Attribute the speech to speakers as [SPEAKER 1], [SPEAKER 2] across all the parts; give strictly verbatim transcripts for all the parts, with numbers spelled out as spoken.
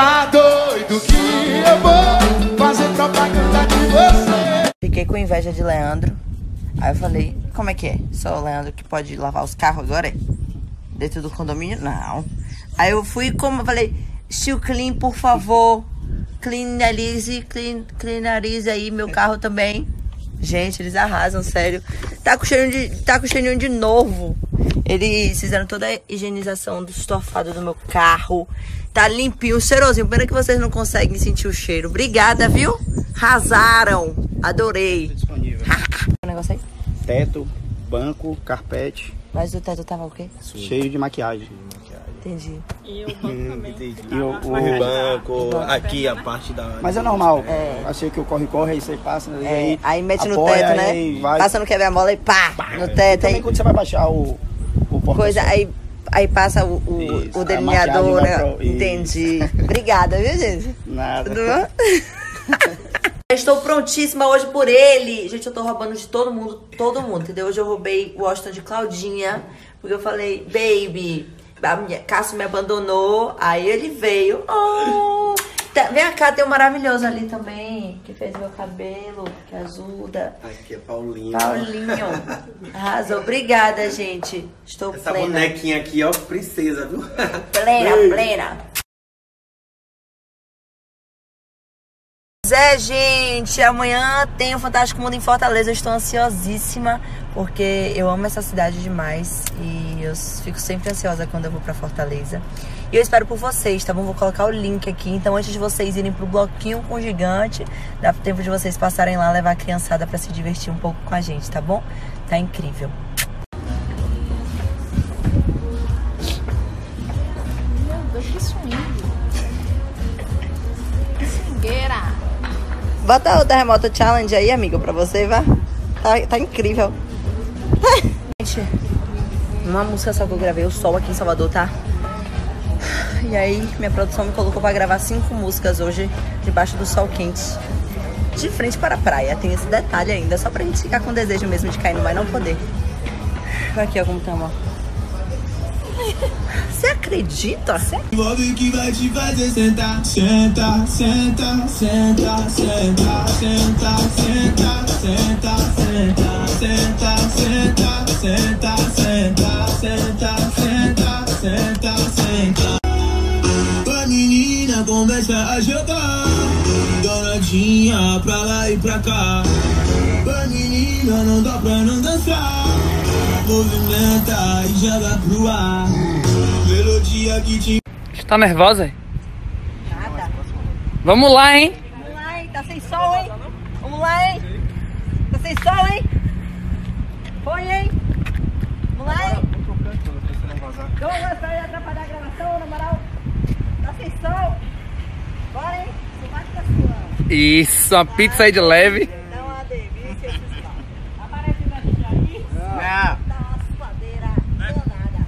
[SPEAKER 1] Tá doido que eu vou fazer propaganda de você.
[SPEAKER 2] Fiquei com inveja de Leandro. Aí eu falei, como é que é? Só o Leandro que pode lavar os carros agora? Dentro do condomínio? Não. Aí eu fui como eu falei, Steel Clean, por favor. Cleanalize, clean, cleanarize aí meu carro também. Gente, eles arrasam, sério. Tá com cheirinho de, tá com cheirinho de novo. Eles fizeram toda a higienização do estofado do meu carro. Tá limpinho, cheirosinho. Pena que vocês não conseguem sentir o cheiro. Obrigada, viu? Arrasaram. Adorei.
[SPEAKER 3] Disponível.
[SPEAKER 2] O negócio aí?
[SPEAKER 3] Teto, banco, carpete.
[SPEAKER 2] Mas o teto tava o quê?
[SPEAKER 3] Cheio de maquiagem.
[SPEAKER 2] Entendi.
[SPEAKER 4] E o banco também.
[SPEAKER 3] E o, o-
[SPEAKER 5] O banco, aqui a parte da...
[SPEAKER 3] Mas é normal.
[SPEAKER 2] É.
[SPEAKER 3] Achei que o corre-corre, aí você passa. e
[SPEAKER 2] É,
[SPEAKER 3] aí,
[SPEAKER 2] aí mete no
[SPEAKER 3] apoia,
[SPEAKER 2] teto, né?
[SPEAKER 3] aí vai.
[SPEAKER 2] Passa no quebra-mola e pá, no teto.
[SPEAKER 3] Também
[SPEAKER 2] Aí,
[SPEAKER 3] quando você vai baixar o, o porta
[SPEAKER 2] coisa, aí, aí passa o, o,
[SPEAKER 3] Isso,
[SPEAKER 2] o
[SPEAKER 3] a
[SPEAKER 2] delineador,
[SPEAKER 3] maquiagem
[SPEAKER 2] né?
[SPEAKER 3] vai pro- isso.
[SPEAKER 2] Entendi. Obrigada, viu, gente?
[SPEAKER 3] Nada.
[SPEAKER 2] Tudo bom? Estou prontíssima hoje por ele. Gente, eu tô roubando de todo mundo, todo mundo, entendeu? Hoje eu roubei o Washington de Claudinha, porque eu falei, baby, a minha, Cássio me abandonou, aí ele veio. Oh, tá, vem cá, tem um maravilhoso ali também, que fez meu cabelo, que ajuda.
[SPEAKER 5] Aqui é Paulinho.
[SPEAKER 2] Paulinho. Arrasou. Obrigada, gente. Estou
[SPEAKER 5] Essa
[SPEAKER 2] plena.
[SPEAKER 5] bonequinha aqui, ó, princesa, viu?
[SPEAKER 2] Plena, plena. É, gente, amanhã tem o Fantástico Mundo em Fortaleza. Eu estou ansiosíssima, porque eu amo essa cidade demais e eu fico sempre ansiosa quando eu vou pra Fortaleza. E eu espero por vocês, tá bom? Vou colocar o link aqui. Então, antes de vocês irem pro bloquinho com o gigante, dá tempo de vocês passarem lá, levar a criançada pra se divertir um pouco com a gente, tá bom? Tá incrível.
[SPEAKER 4] Meu Deus, que swing. Que swingueira.
[SPEAKER 2] Bota o Terremoto Challenge aí, amigo, pra você, vá. Tá, tá incrível. Gente, uma música só que eu gravei, o Sol aqui em Salvador, tá? E aí, minha produção me colocou pra gravar cinco músicas hoje, debaixo do sol quente. De frente para a praia, tem esse detalhe ainda, só pra gente ficar com desejo mesmo de cair no mar e não poder. Aqui, ó, como tamo, ó. Você acredita?
[SPEAKER 1] Envolve que vai te fazer sentar. Senta, senta, senta, senta, senta, senta, senta, senta, senta, senta, senta, senta, senta, senta, senta, senta. A menina começa a jogar, danadinha pra lá e pra cá. A menina não dá pra não dançar, movimenta e joga pro ar. Melodia que te...
[SPEAKER 6] Tá nervosa?
[SPEAKER 2] Nada.
[SPEAKER 6] Vamos lá, hein?
[SPEAKER 2] Vamos lá, hein? Tá sem sol, hein? Vamos lá, hein? Tá sem sol, hein? Foi, hein? Vamos lá, hein? Não vai atrapalhar a gravação, na moral. Tá sem sol. Bora, hein? Você vai pra sua.
[SPEAKER 6] Isso, uma pizza aí de leve.
[SPEAKER 2] Dá uma delícia esses lá. Aparece na gente aí.
[SPEAKER 3] Não.
[SPEAKER 2] Dá uma suadeira danada.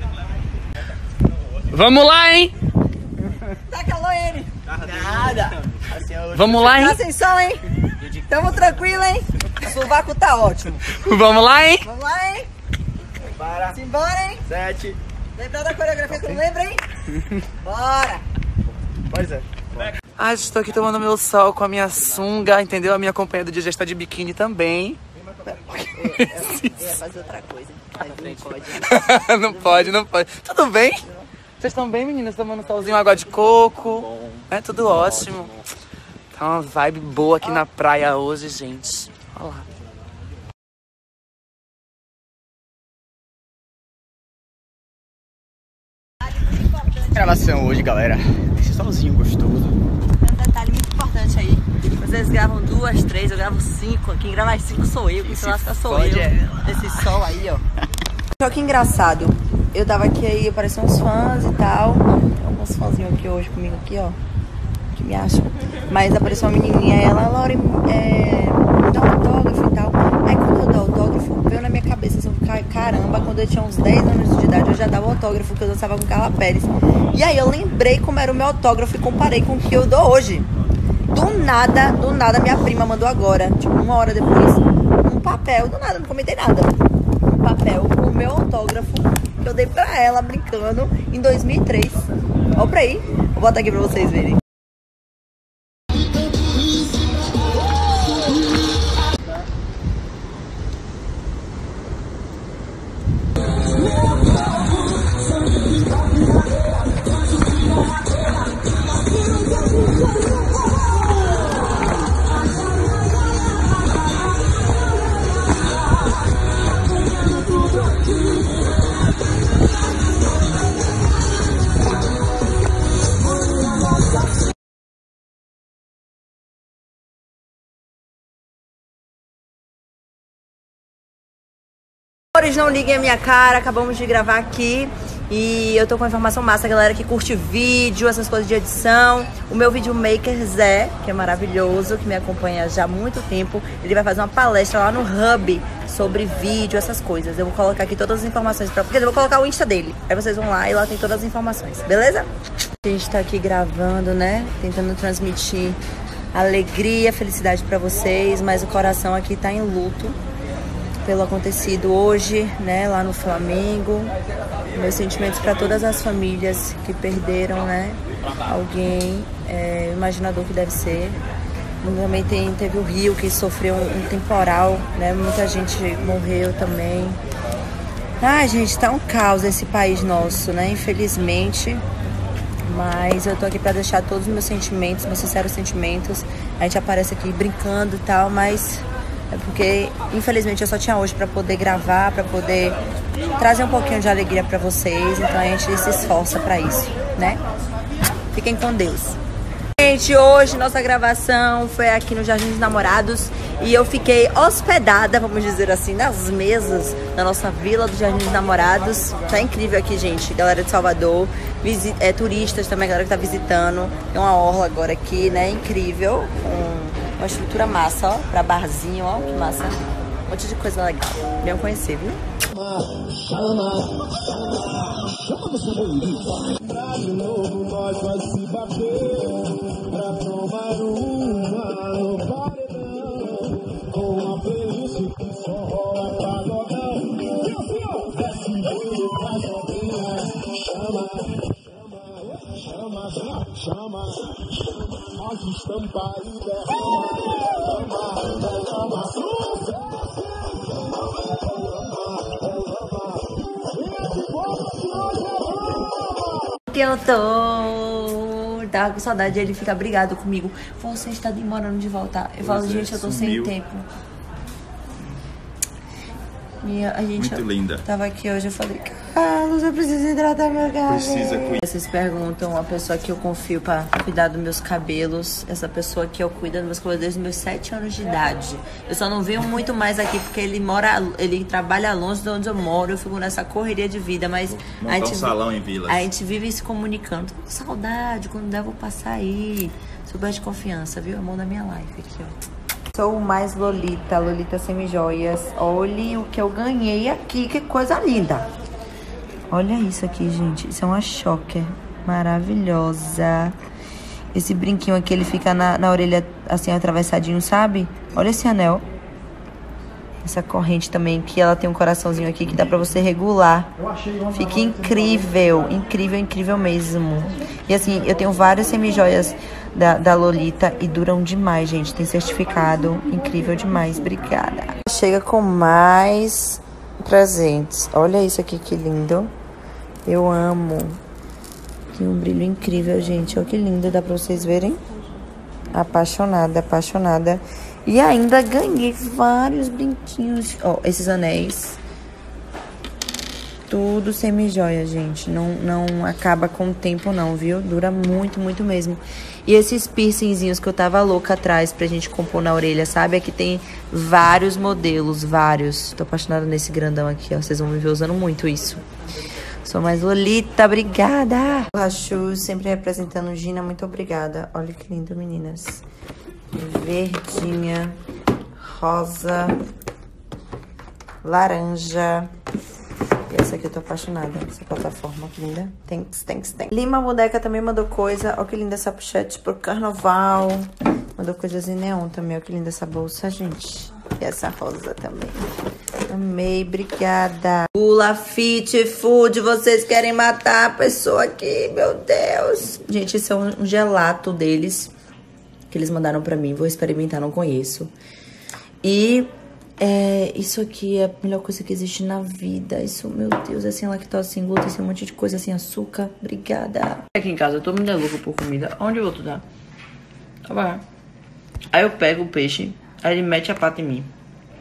[SPEAKER 6] Vamos lá, hein?
[SPEAKER 2] Tá calor ele. Nada.
[SPEAKER 6] Vamos lá,
[SPEAKER 2] Tá
[SPEAKER 6] hein?
[SPEAKER 2] sem sol, hein? Tamo tranquilo, hein? O sovaco tá ótimo.
[SPEAKER 6] Vamos lá, hein?
[SPEAKER 2] Vamos lá, hein?
[SPEAKER 3] Para.
[SPEAKER 2] Simbora, hein?
[SPEAKER 3] Sete.
[SPEAKER 2] Lembrar da coreografia que eu não lembro, hein? Bora!
[SPEAKER 3] Pois é.
[SPEAKER 6] Ah, estou aqui tomando meu sol com a minha sunga, entendeu? A minha companhia do dia já está de biquíni também.
[SPEAKER 2] Eu ia fazer outra coisa, mas não pode.
[SPEAKER 6] Não pode, não pode. Tudo bem? Vocês estão bem, meninas? Tomando solzinho, água de coco. É tudo ótimo. Tá uma vibe boa aqui na praia hoje, gente. Olha lá.
[SPEAKER 3] Gravação hoje, galera. Esse solzinho gostoso.
[SPEAKER 2] Tem um detalhe muito importante aí. Vocês gravam duas, três, eu gravo cinco. Quem grava as cinco sou eu, quem se lasca sou eu. Esse sol aí, ó. Só que engraçado. Eu tava aqui aí, apareciam uns fãs e tal. Tem alguns fãzinhos aqui hoje comigo aqui, ó. Que me acham. Mas apareceu uma menininha, ela, Laura, é, dá um autógrafo e tal. Aí quando eu dou autógrafo, veio na minha cabeça assim, caramba, quando eu tinha uns dez anos de idade, eu já dava autógrafo, que eu dançava com Carla Pérez. E aí eu lembrei como era o meu autógrafo e comparei com o que eu dou hoje. Do nada, do nada, minha prima mandou agora, tipo, uma hora depois, um papel, do nada, não comentei nada. Um papel com o meu autógrafo que eu dei pra ela, brincando, em dois mil e três. Ó pra aí. botar aqui pra vocês verem. Não liguem a minha cara, acabamos de gravar aqui e eu tô com uma informação massa, galera que curte vídeo, essas coisas de edição. O meu videomaker Zé, que é maravilhoso, que me acompanha já há muito tempo, ele vai fazer uma palestra lá no Hub sobre vídeo, essas coisas. Eu vou colocar aqui todas as informações pra... Quer dizer, eu vou colocar o Insta dele, aí vocês vão lá e lá tem todas as informações, beleza? A gente tá aqui gravando, né, tentando transmitir alegria, felicidade pra vocês, mas o coração aqui tá em luto pelo acontecido hoje, né, lá no Flamengo. Meus sentimentos para todas as famílias que perderam, né, alguém, é, imaginador que deve ser. Também tem, teve o Rio, que sofreu um, um temporal, né, muita gente morreu também. Ai, gente, tá um caos esse país nosso, né, infelizmente. Mas eu tô aqui pra deixar todos os meus sentimentos, meus sinceros sentimentos. A gente aparece aqui brincando e tal, mas... é porque, infelizmente, eu só tinha hoje pra poder gravar, pra poder trazer um pouquinho de alegria pra vocês. Então a gente se esforça pra isso, né? Fiquem com Deus. Gente, hoje nossa gravação foi aqui no Jardim dos Namorados e eu fiquei hospedada, vamos dizer assim, nas mesas da nossa vila do Jardim dos Namorados. Tá incrível aqui, gente. Galera de Salvador, visit é, turistas também, galera que tá visitando. Tem uma orla agora aqui, né? Incrível. Um... uma estrutura massa, ó, pra barzinho, ó, que massa. Um monte de coisa legal. Venham conhecer, viu? Que eu tô... Tava com saudade, ele fica brigado comigo. Você está demorando de voltar. Eu falo, gente, eu tô sem tempo. E a gente
[SPEAKER 7] Muito linda.
[SPEAKER 2] Tava aqui hoje, eu falei, Carlos, eu preciso hidratar meu cabelo.
[SPEAKER 7] Precisa cuidar.
[SPEAKER 2] Vocês perguntam a pessoa que eu confio pra cuidar dos meus cabelos. Essa pessoa que eu cuido dos meus cabelos desde os meus sete anos de idade. Eu só não venho muito mais aqui porque ele mora, ele trabalha longe de onde eu moro. Eu fico nessa correria de vida, mas a gente,
[SPEAKER 7] um salão em Vilas.
[SPEAKER 2] A gente vive se comunicando. Saudade, quando der eu vou passar aí. Super de confiança, viu? Amor da minha life aqui, ó. Sou mais Lolita, Lolita Semijoias. Olhe o que eu ganhei aqui, que coisa linda. Olha isso aqui, gente. Isso é uma choker maravilhosa. Esse brinquinho aqui, ele fica na, na orelha, assim, atravessadinho, sabe? Olha esse anel. Essa corrente também, que ela tem um coraçãozinho aqui que dá pra você regular. Fica incrível, incrível, incrível mesmo. E assim, eu tenho várias semijoias da, da Lolita e duram demais, gente. Tem certificado, incrível demais. Obrigada. Chega com mais presentes. Olha isso aqui, que lindo. Eu amo. Tem um brilho incrível, gente. Olha que lindo, dá pra vocês verem. Apaixonada, apaixonada. E ainda ganhei vários brinquinhos. Ó, esses anéis. Tudo semi-joia, gente. Não, não acaba com o tempo, não, viu? Dura muito, muito mesmo. E esses piercingzinhos que eu tava louca atrás pra gente compor na orelha, sabe? Aqui tem vários modelos, vários. Tô apaixonada nesse grandão aqui, ó. Vocês vão me ver usando muito isso. Sou mais Lolita, obrigada! O Rachu sempre representando Gina, muito obrigada. Olha que lindo, meninas. Verdinha, rosa, laranja. E essa aqui eu tô apaixonada, essa plataforma, que linda. Thanks, thanks, thanks. Lima Boneca também mandou coisa. Olha que linda essa pochete pro carnaval. Mandou coisas em neon também. Olha que linda essa bolsa, gente. E essa rosa também. Amei, obrigada. Gula Fit Food, vocês querem matar a pessoa aqui, meu Deus. Gente, esse é um gelato deles, que eles mandaram pra mim. Vou experimentar, não conheço. E é, isso aqui é a melhor coisa que existe na vida. Isso, meu Deus, é sem lactose, sem glúten, sem um monte de coisa, sem açúcar. Obrigada. Aqui em casa, eu tô me dando louco por comida. Onde eu vou estudar? Tá bom. Aí eu pego o peixe, aí ele mete a pata em mim.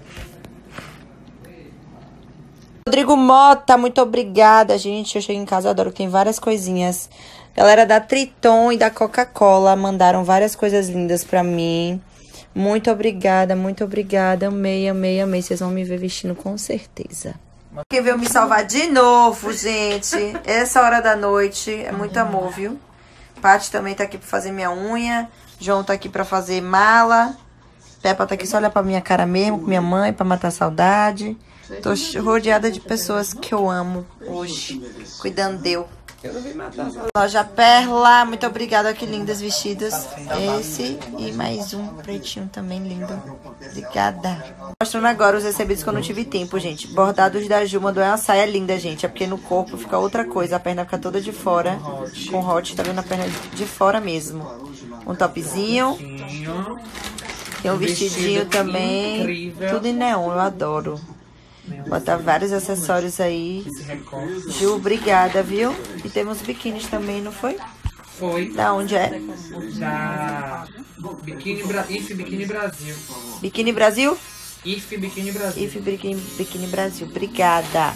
[SPEAKER 2] Rodrigo Mota, muito obrigada, gente. Eu cheguei em casa, eu adoro que tem várias coisinhas. Galera da Triton e da Coca-Cola mandaram várias coisas lindas pra mim. Muito obrigada, muito obrigada. Amei, amei, amei. Vocês vão me ver vestindo com certeza. Quem veio me salvar de novo, gente. Essa hora da noite é muito amor, viu? Paty também tá aqui pra fazer minha unha. João tá aqui pra fazer mala. Peppa tá aqui só olhar pra minha cara mesmo, com minha mãe, pra matar a saudade. Tô rodeada de pessoas que eu amo hoje. Cuidando de eu. Loja Perla, muito obrigada. Que lindas vestidos. Esse e mais um pretinho também lindo. Obrigada. Mostrando agora os recebidos que eu não tive tempo, gente. Bordados da Ju mandou uma saia linda, gente. É porque no corpo fica outra coisa. A perna fica toda de fora. Com hot, tá vendo a perna de fora mesmo. Um topzinho. Tem um vestidinho também. Tudo em neon, eu adoro. Botar vários acessórios aí. Ju, obrigada, viu? E temos biquínis também, não foi?
[SPEAKER 6] Foi.
[SPEAKER 2] Da onde é?
[SPEAKER 6] Da Biquíni, Bra... I F Biquíni Brasil.
[SPEAKER 2] Biquíni Brasil?
[SPEAKER 6] I F Biquíni Brasil.
[SPEAKER 2] I F Biquíni, Biquíni Brasil. Obrigada.